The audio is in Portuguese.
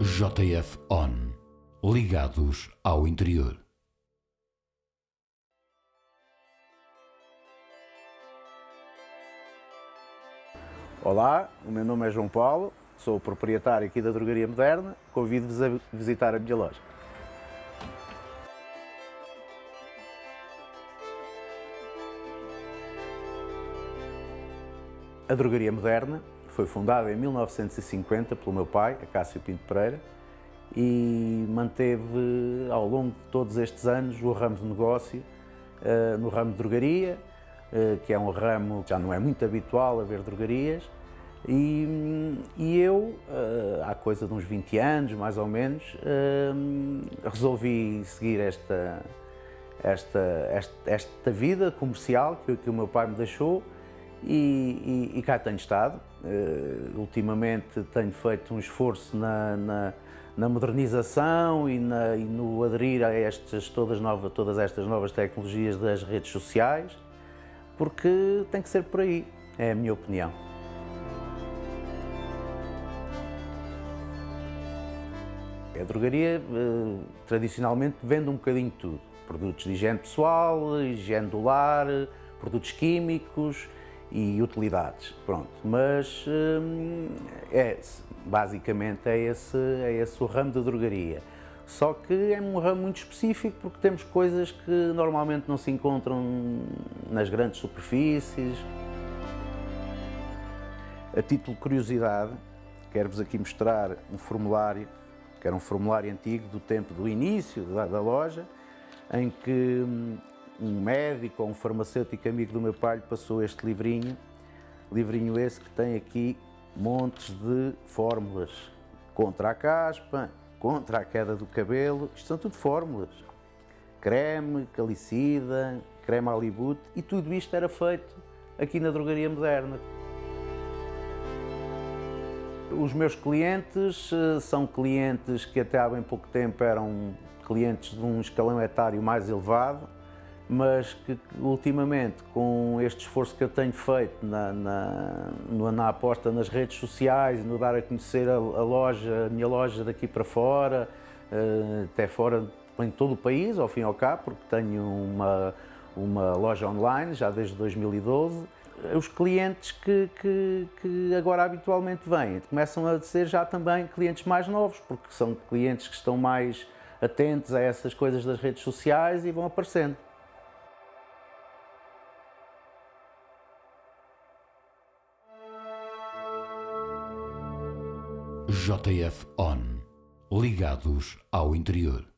JF On, ligados ao interior. Olá, o meu nome é João Paulo, sou o proprietário aqui da Drogaria Moderna, convido-vos a visitar a minha loja. A Drogaria Moderna foi fundada em 1950 pelo meu pai, Acácio Pinto Pereira, e manteve ao longo de todos estes anos o ramo de negócio no ramo de drogaria, que é um ramo que já não é muito habitual haver drogarias, e eu, há coisa de uns 20 anos, mais ou menos, resolvi seguir esta vida comercial que o meu pai me deixou e cá tenho estado. Ultimamente tenho feito um esforço na modernização e no aderir a todas estas novas tecnologias das redes sociais, porque tem que ser por aí, é a minha opinião. A drogaria, tradicionalmente, vende um bocadinho de tudo. Produtos de higiene pessoal, higiene do lar, produtos químicos e utilidades, pronto. Mas, basicamente, é esse o ramo da drogaria. Só que é um ramo muito específico porque temos coisas que normalmente não se encontram nas grandes superfícies. A título de curiosidade, quero-vos aqui mostrar um formulário, que era um formulário antigo do tempo do início da loja, em que um médico ou um farmacêutico amigo do meu pai lhe passou este livrinho esse que tem aqui montes de fórmulas contra a caspa, contra a queda do cabelo. Isto são tudo fórmulas, creme, calicida, creme alibute, e tudo isto era feito aqui na Drogaria Moderna. Os meus clientes são clientes que até há bem pouco tempo eram clientes de um escalão etário mais elevado, mas que ultimamente, com este esforço que eu tenho feito na aposta nas redes sociais, no dar a conhecer a minha loja daqui para fora, até fora em todo o país, ao fim e ao cabo, porque tenho uma loja online já desde 2012, os clientes que agora habitualmente vêm começam a ser já também clientes mais novos, porque são clientes que estão mais atentos a essas coisas das redes sociais e vão aparecendo. JF On, ligados ao interior.